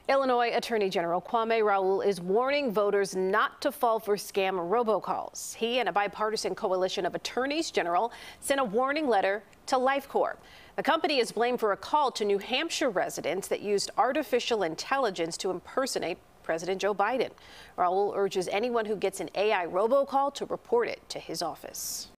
Illinois Attorney General Kwame Raoul is warning voters not to fall for scam robocalls. He and a bipartisan coalition of attorneys general sent a warning letter to Life Corp. The company is blamed for a call to New Hampshire residents that used artificial intelligence to impersonate President Joe Biden. Raoul urges anyone who gets an AI robocall to report it to his office.